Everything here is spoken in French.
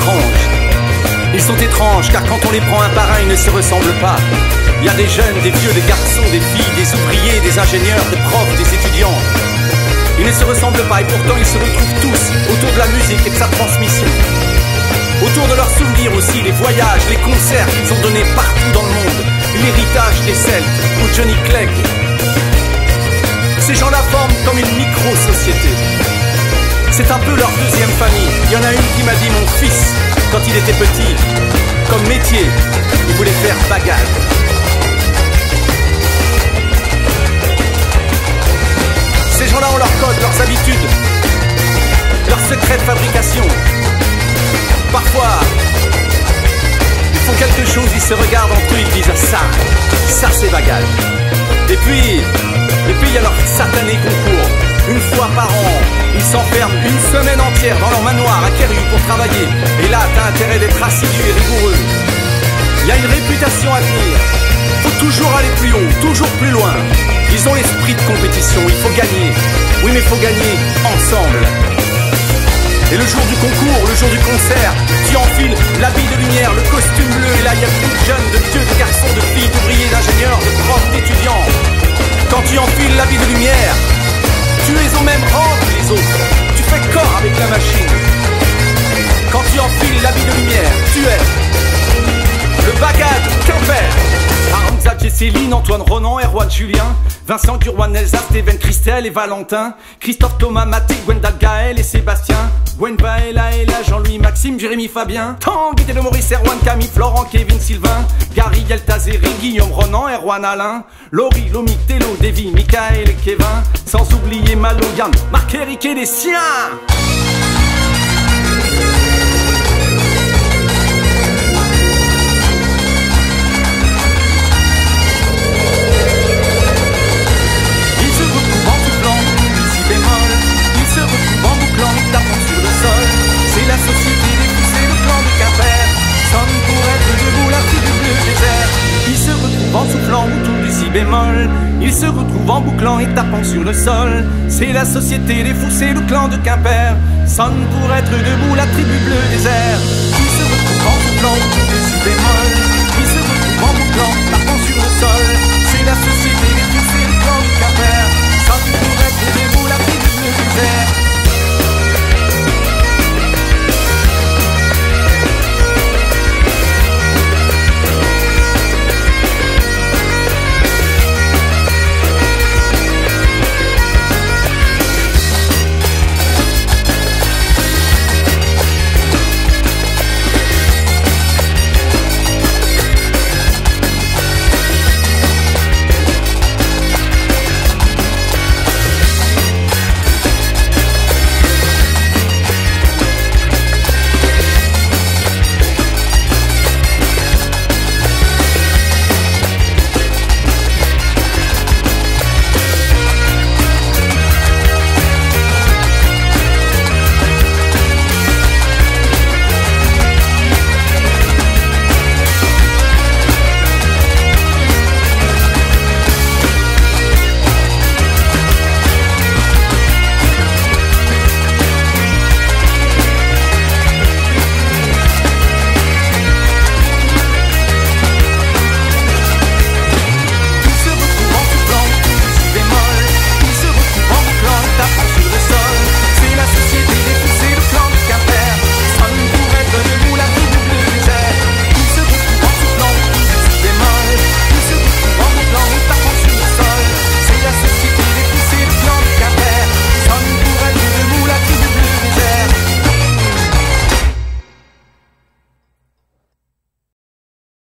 étranges. Ils sont étranges car quand on les prend un par un, ils ne se ressemblent pas. Il y a des jeunes, des vieux, des garçons, des filles, des ouvriers, des ingénieurs, des profs, des étudiants. Ils ne se ressemblent pas et pourtant ils se retrouvent tous autour de la musique et de sa transmission. Autour de leurs souvenirs aussi, les voyages, les concerts qu'ils ont donnés partout dans le monde. L'héritage des Celtes ou Johnny Clegg. Ces gens-là forment comme une micro-société. C'est un peu leur deuxième famille. Il y en a une qui m'a dit: mon fils, quand il était petit, comme métier, il voulait faire bagage. Ces gens-là ont leurs codes, leurs habitudes, leurs secrets de fabrication. Parfois, ils font quelque chose, ils se regardent entre eux, ils disent: ça c'est bagage. Et puis il y a leur satané concours. Une fois par an, ils s'enferment une semaine entière dans leur manoir à Keru pour travailler. Et là, t'as intérêt d'être assidu et rigoureux. Il y a une réputation à tenir. Faut toujours aller plus haut, toujours plus loin. Ils ont l'esprit de compétition, il faut gagner. Oui, mais il faut gagner ensemble. Et le jour du concours, le jour du concert, tu enfiles l'habit de lumière, le costume bleu. Et là, il y a plus de jeunes, de vieux, de garçons, de filles, d'ouvriers, d'ingénieurs, de profs, d'étudiants. Quand tu enfiles l'habit de lumière, tu es au même rang que les autres. Tu fais corps avec la machine. Quand tu enfiles l'habit de lumière, tu es le bagage Quimper. Aaron, Xavier, Céline, Antoine, Ronan, Erwan, Julien, Vincent, Gurwan, Elsa, Steven, Christelle et Valentin, Christophe, Thomas, Mathé, Gwendal, Gaël et Sébastien, Gwen, Ella, Jean-Louis, Maxime, Jérémy, Fabien, Tanguy, de Maurice, Erwan, Camille, Florent, Kevin, Sylvain, Gary, Eltazéry, Guillaume, Ronan, Erwan, Alain, Laurie, Lomi, Télo, Davy, Michael et Kevin, sans oublier Malo, Yann, Marc, Eric et les siens. C'est la société des fous, c'est le clan de Quimper. Sonne pour être debout la tribu bleue désert. Ils se retrouvent en soufflant autour du si bémol. Ils se retrouvent en bouclant et tapant sur le sol. C'est la société des fous, c'est le clan de Quimper. Sonne pour être debout la tribu bleue désert. Ils se retrouvent en soufflant autour du si bémol.